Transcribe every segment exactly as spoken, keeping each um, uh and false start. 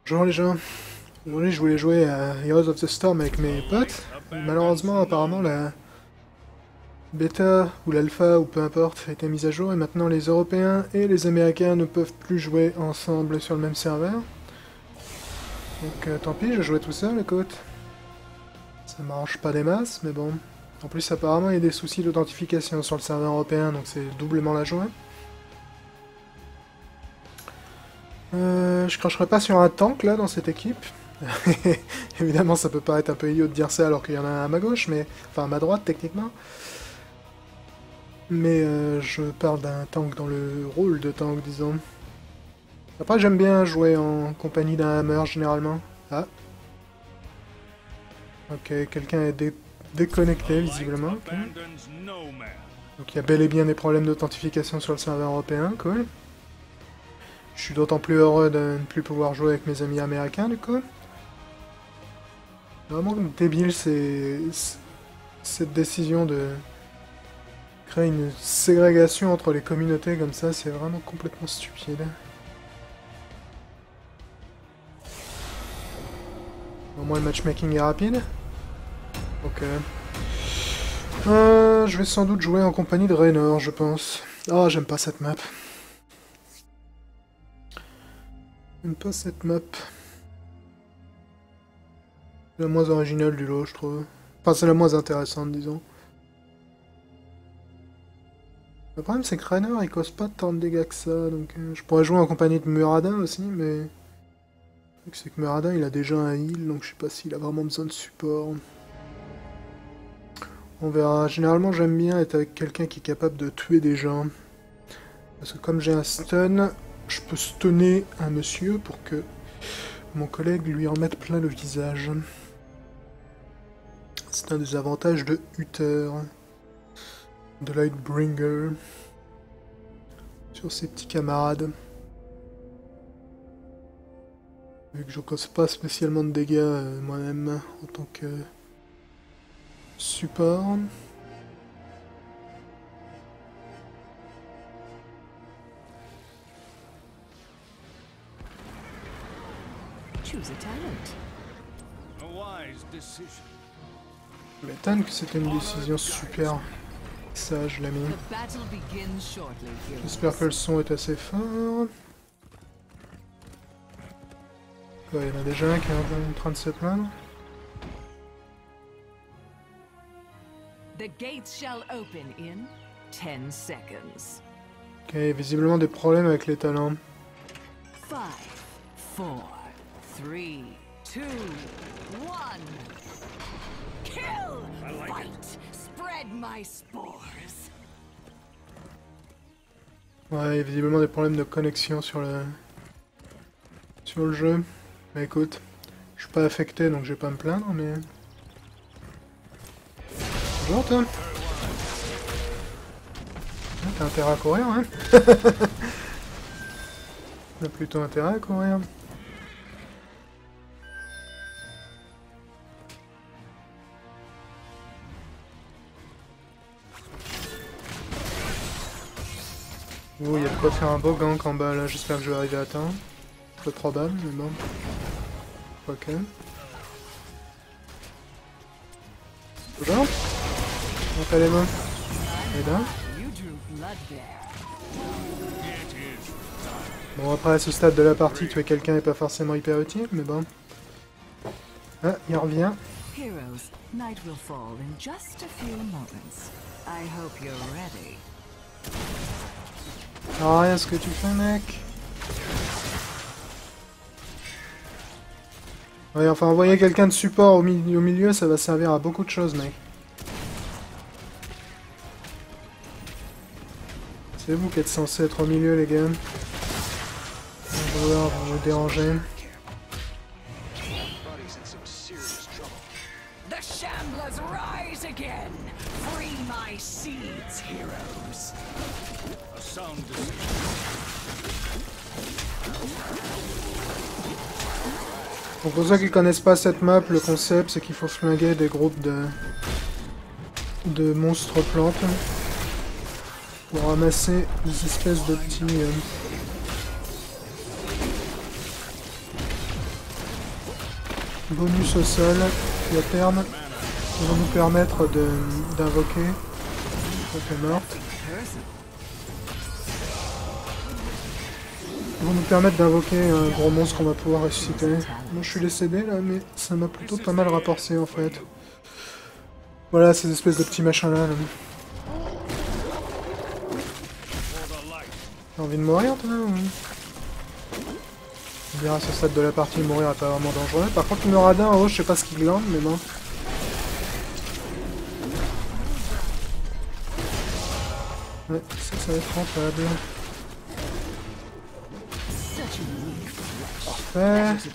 Bonjour les gens, aujourd'hui je voulais jouer à Heroes of the Storm avec mes potes. Malheureusement, apparemment la bêta ou l'alpha ou peu importe a été mise à jour et maintenant les Européens et les Américains ne peuvent plus jouer ensemble sur le même serveur. Donc euh, tant pis, je jouais tout seul, écoute. Ça m'arrange pas des masses, mais bon. En plus apparemment il y a des soucis d'authentification sur le serveur européen, donc c'est doublement la joie. Euh, je cracherai pas sur un tank là dans cette équipe. Évidemment ça peut paraître un peu idiot de dire ça alors qu'il y en a un à ma gauche, mais enfin à ma droite techniquement. Mais euh, je parle d'un tank dans le rôle de tank, disons. Après j'aime bien jouer en compagnie d'un hammer généralement. Ah. Ok, quelqu'un est dé déconnecté visiblement. Okay. Donc il y a bel et bien des problèmes d'authentification sur le serveur européen, cool. Je suis d'autant plus heureux de ne plus pouvoir jouer avec mes amis américains, du coup. Vraiment débile, c'est cette décision de créer une ségrégation entre les communautés comme ça, c'est vraiment complètement stupide. Au moins le matchmaking est rapide. Ok. Euh, je vais sans doute jouer en compagnie de Raynor, je pense. Oh, j'aime pas cette map. J'aime pas cette map. C'est la moins originale du lot, je trouve. Enfin, c'est la moins intéressante, disons. Le problème, c'est que Raynor, il cause pas tant de dégâts que ça, donc euh, je pourrais jouer en compagnie de Muradin aussi, mais... Le truc, c'est que Muradin, il a déjà un heal, donc je sais pas s'il a vraiment besoin de support. On verra. Généralement, j'aime bien être avec quelqu'un qui est capable de tuer des gens. Parce que comme j'ai un stun, je peux stunner un monsieur pour que mon collègue lui en mette plein le visage. C'est un des avantages de Uther, de Lightbringer, sur ses petits camarades. Vu que je cause pas spécialement de dégâts euh, moi-même en tant que support. Je m'étonne que c'était une décision super sage, l'ami. J'espère que le son est assez fort. Quoi, il y en a déjà un qui est en train de se plaindre. Ok, visiblement des problèmes avec les talents. Three, two, one. Kill! Fight! Spread my spores! Ouais, il y a visiblement des problèmes de connexion sur le... sur le jeu. Mais écoute, je suis pas affecté donc je vais pas me plaindre, mais... Bonjour toi! Ah, t'as intérêt à courir, hein? T'as plutôt intérêt à courir. Ouh, il y a de quoi faire un beau gank en bas là, j'espère que je vais arriver à temps. Peu probable, mais bon. Ok. Bonjour. Comment allez-vous? Et là. Bon, après à ce stade de la partie, tuer quelqu'un n'est pas forcément hyper utile, mais bon. Ah, il revient. Ah, rien ce que tu fais, mec. Ouais, enfin, envoyer quelqu'un de support au, mi au milieu, ça va servir à beaucoup de choses, mec. C'est vous qui êtes censé être au milieu, les gars. Un joueur, vous vous dérangez. Donc pour ceux qui connaissent pas cette map, le concept c'est qu'il faut flinguer des groupes de, de monstres plantes pour ramasser des espèces de petits... Euh... bonus au sol, qui à terme vont nous permettre d'invoquer. Elle est morte. Ils vont nous permettre d'invoquer un gros monstre qu'on va pouvoir ressusciter. Moi je suis décédé là, mais ça m'a plutôt pas mal rapporté en fait. Voilà ces espèces de petits machins là. là. T'as envie de mourir toi ou... On dirait à ce stade de la partie, mourir est pas vraiment dangereux. Par contre le radin en haut, je sais pas ce qu'il glande, mais bon. Ouais, ça, ça va être rentable. Parfait.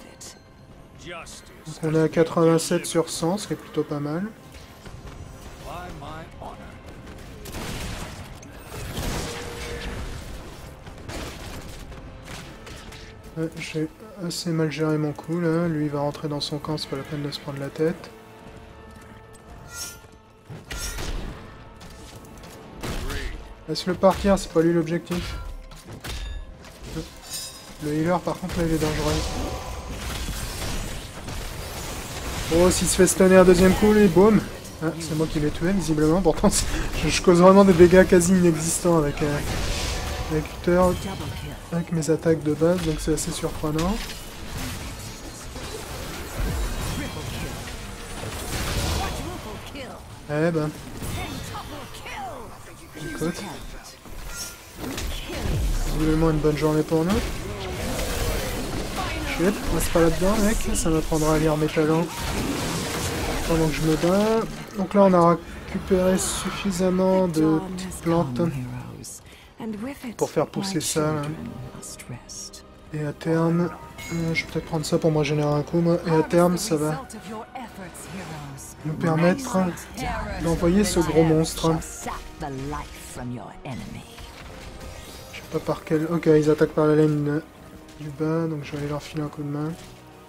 Donc on est à quatre-vingt-sept sur cent, ce qui est plutôt pas mal. Ouais, j'ai assez mal géré mon coup là. Lui il va rentrer dans son camp, c'est pas la peine de se prendre la tête. Laisse-le partir, c'est pas lui l'objectif. Le healer par contre là il est dangereux. Oh s'il se fait stunner un deuxième coup lui, boum. Ah, c'est moi qui l'ai tué visiblement, pourtant je, je cause vraiment des dégâts quasi inexistants avec, euh, avec Uther, avec mes attaques de base, donc c'est assez surprenant. Eh ben. Écoute. Visiblement une bonne journée pour nous. Shit, reste pas là-dedans mec, ça m'apprendra à lire mes talents. Pendant que je me bats. Donc là on a récupéré suffisamment de petites plantes pour faire pousser ça. Là. Et à terme, euh, je vais peut-être prendre ça pour me régénérer un coup moi. Et à terme ça va nous permettre d'envoyer ce gros monstre. Je sais pas par quel... Ok, ils attaquent par la laine du bas, donc je vais aller leur filer un coup de main.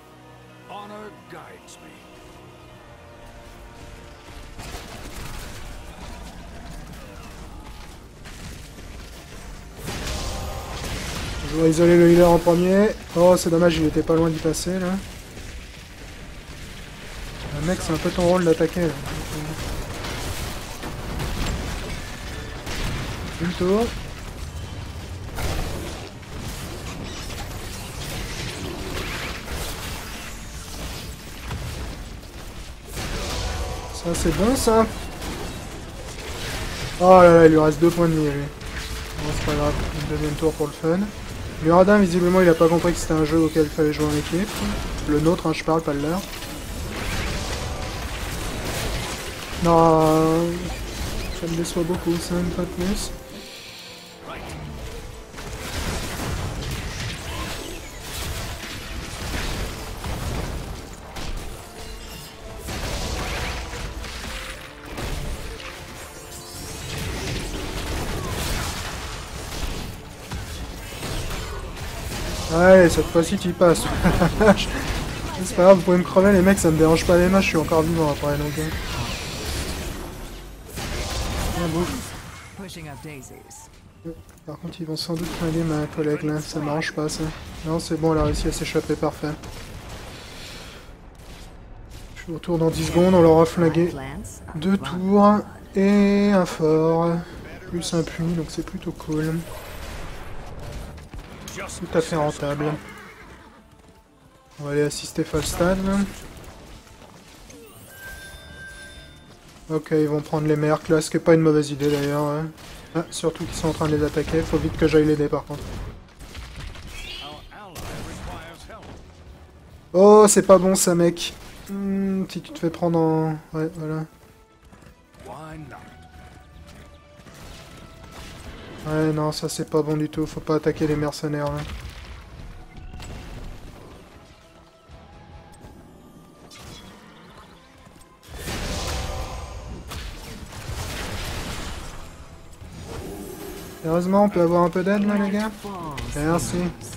Je vais isoler le healer en premier. Oh, c'est dommage, il était pas loin d'y passer, là. Le mec, c'est un peu ton rôle d'attaquer, là. Une tour. Ça, c'est bon, ça. Oh là là, il lui reste deux points de vie, lui. Bon, c'est pas grave, une deuxième tour pour le fun. Muradin, visiblement, il a pas compris que c'était un jeu auquel il fallait jouer en équipe. Le nôtre, hein, je parle, pas le leur. Non, ça me déçoit beaucoup, ça, une fois de plus. Ouais, cette fois-ci tu y passes. C'est pas grave, vous pouvez me crever les mecs, ça me dérange pas les mains, je suis encore vivant après donc. Ah, bouffe. Par contre ils vont sans doute flinguer ma collègue là, ça m'arrange pas ça. Non c'est bon, elle a réussi à s'échapper, parfait. Je suis retour dans dix secondes, on leur a flingué deux tours et un fort. Plus un puits, donc c'est plutôt cool. Tout à fait rentable. On va aller assister Falstad. Ok, ils vont prendre les meilleures classes, ce qui n'est pas une mauvaise idée d'ailleurs. Hein. Ah, surtout qu'ils sont en train de les attaquer, faut vite que j'aille l'aider par contre. Oh, c'est pas bon ça mec. Hmm, si tu te fais prendre en... Ouais, voilà. Ouais, non, ça c'est pas bon du tout, faut pas attaquer les mercenaires là. Heureusement, on peut avoir un peu d'aide là les gars. Merci.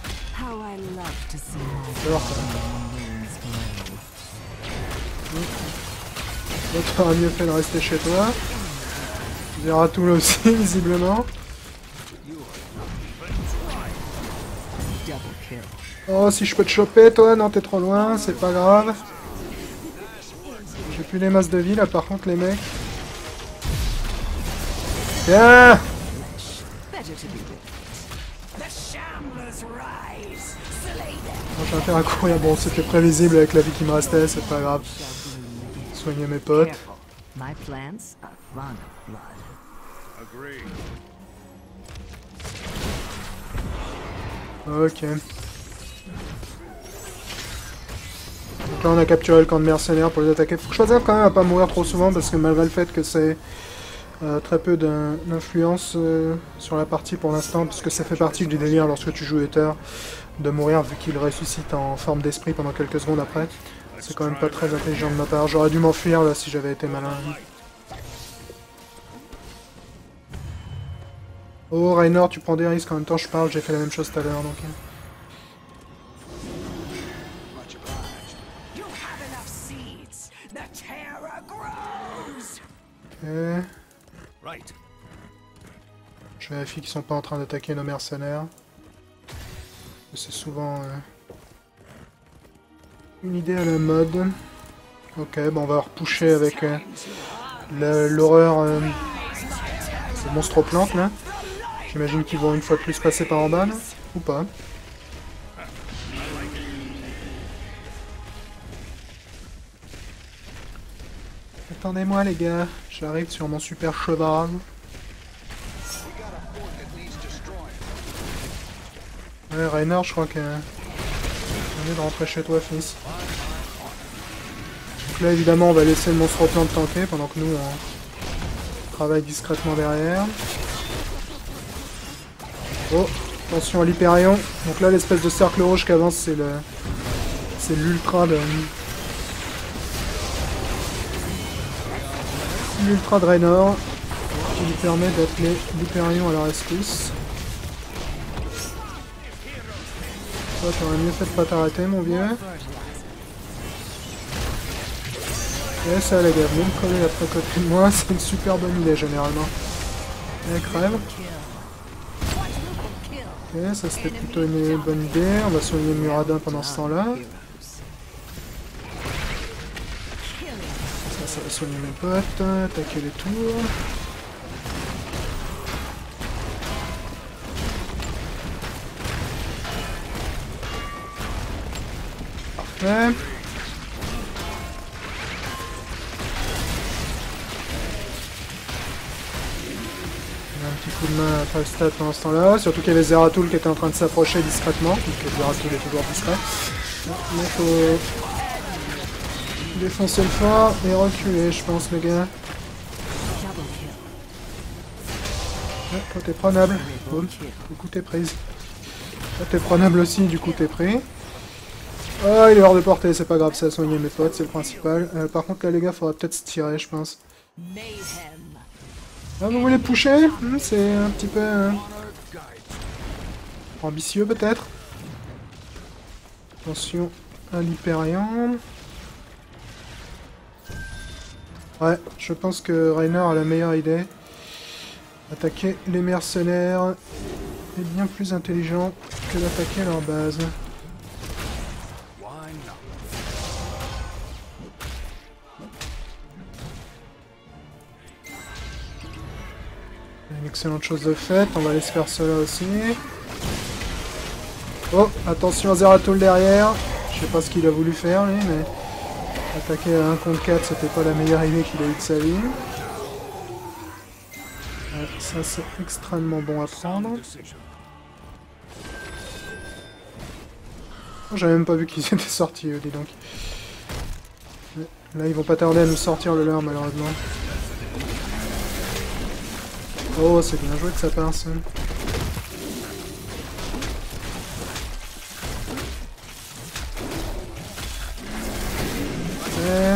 Alors, l'autre aurait mieux fait de rester chez toi. Tu verras tout là aussi, visiblement. Oh, si je peux te choper, toi, non, t'es trop loin, c'est pas grave. J'ai plus les masses de vie, là, par contre, les mecs. Bien. J'ai intérêt à courir, bon, c'était prévisible avec la vie qui me restait, c'est pas grave. Soigner mes potes. Ok. Donc là on a capturé le camp de mercenaires pour les attaquer. Faut que je fasse gaffe quand même à pas mourir trop souvent parce que malgré le fait que c'est euh, très peu d'influence euh, sur la partie pour l'instant, puisque ça fait partie du délire lorsque tu joues Ether de mourir vu qu'il ressuscite en forme d'esprit pendant quelques secondes après. C'est quand même pas très intelligent de ma part. J'aurais dû m'enfuir là si j'avais été malin. Oh Raynor, tu prends des risques en même temps je parle, j'ai fait la même chose tout à l'heure donc. Ok. Je vérifie qu'ils sont pas en train d'attaquer nos mercenaires. C'est souvent euh, une idée à la mode. Ok, bon on va repusher avec euh, l'horreur euh, des monstres aux plantes là. J'imagine qu'ils vont une fois de plus passer par en bas là, ou pas. Attendez-moi les gars, j'arrive sur mon super cheval. Ouais, Raynor, je crois que... On est de rentrer chez toi, fils. Donc là, évidemment, on va laisser le monstre au plan de tanker pendant que nous, on travaille discrètement derrière. Oh, attention à l'Hyperion. Donc là, l'espèce de cercle rouge qui avance, c'est le... C'est l'ultra de... L'ultra de Raynor, qui lui permet d'appeler l'Hyperion à la rescousse. Toi, t'aurais mieux fait de pas t'arrêter, mon vieux. Et ça, les gars, venez me coller après côté de moi, c'est une super bonne idée, généralement. Et crève. Ok, ça c'était plutôt une bonne idée. On va soigner Muradin pendant ce temps-là. Ça, ça va soigner mes potes, attaquer les tours. Parfait. Un petit coup de main à Falstad pendant ce temps-là, surtout qu'il y avait Zeratul qui était en train de s'approcher discrètement, donc Zeratul est toujours discret. Il faut défoncer le fort et reculer, je pense, les gars. Ouais, toi t'es prenable, boum, du coup t'es prise. Toi t'es prenable aussi, du coup t'es pris. Oh, il est hors de portée, c'est pas grave, ça a soigné mes potes, c'est le principal. Euh, par contre là les gars, faudra peut-être se tirer, je pense. Ah, vous voulez pusher? hmm, C'est un petit peu... Euh, ambitieux peut-être. Attention à l'Hyperion. Ouais, je pense que Raynor a la meilleure idée. Attaquer les mercenaires est bien plus intelligent que d'attaquer leur base. Une excellente chose de faite, on va aller se faire cela aussi. Oh, attention à Zeratul derrière. Je sais pas ce qu'il a voulu faire lui, mais attaquer à un contre quatre, c'était pas la meilleure idée qu'il a eu de sa vie. Ouais, ça c'est extrêmement bon à prendre. Oh, j'avais même pas vu qu'ils étaient sortis, eux, dis donc. Là, ils vont pas tarder à nous sortir le leur, malheureusement. Oh, c'est bien joué de sa part, ça. Et...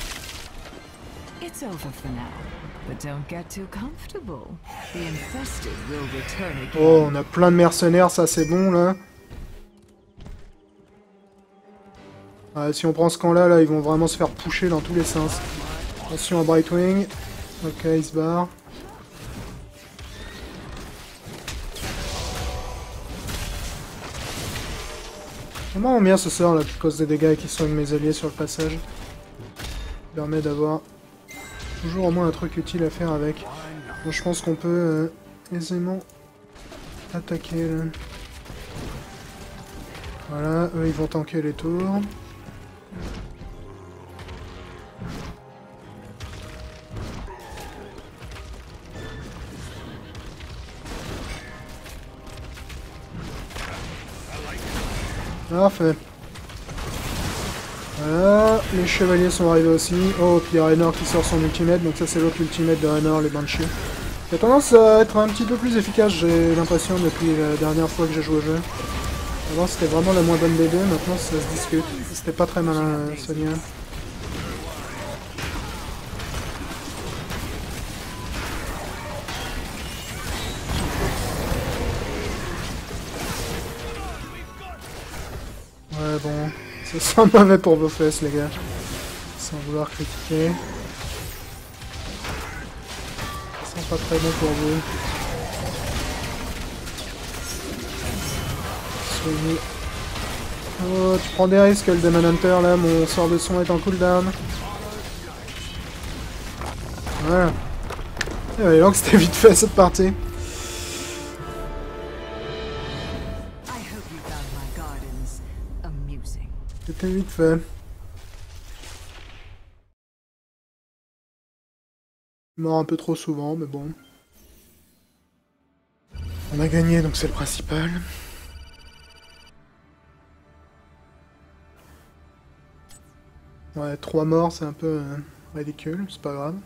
Oh, on a plein de mercenaires, ça c'est bon, là. Ouais, si on prend ce camp-là, là, ils vont vraiment se faire pusher dans tous les sens. Attention à Brightwing. Ok, il se barre. Vraiment bien ce sort là qui cause des dégâts et qui soigne mes alliés sur le passage. Ça permet d'avoir toujours au moins un truc utile à faire avec. Donc je pense qu'on peut euh, aisément attaquer là. Voilà, eux ils vont tanker les tours. Parfait. Voilà, les chevaliers sont arrivés aussi. Oh, puis il y a Raynor qui sort son ultimate, donc ça c'est l'autre ultimate de Raynor, les Banshees. Il a tendance à être un petit peu plus efficace, j'ai l'impression, depuis la dernière fois que j'ai joué au jeu. Avant c'était vraiment la moins bonne des deux, maintenant ça se discute. C'était pas très malin, euh, Sonia. Ouais bon, ça sent mauvais pour vos fesses les gars. Sans vouloir critiquer. Ça sent pas très bon pour vous. Soignez. Oh, tu prends des risques le Demon Hunter là, mon sort de son est en cooldown. Voilà. Et voyez donc c'était vite fait cette partie. C'était vite fait. Mort un peu trop souvent, mais bon. On a gagné, donc c'est le principal. Ouais, trois morts, c'est un peu euh, ridicule, c'est pas grave.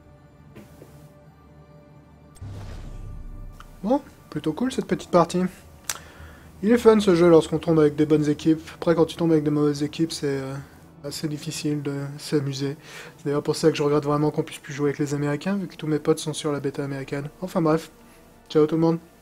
Bon, plutôt cool cette petite partie. Il est fun ce jeu lorsqu'on tombe avec des bonnes équipes. Après, quand tu tombes avec des mauvaises équipes, c'est euh, assez difficile de s'amuser. C'est d'ailleurs pour ça que je regrette vraiment qu'on puisse plus jouer avec les Américains, vu que tous mes potes sont sur la bêta américaine. Enfin bref, ciao tout le monde.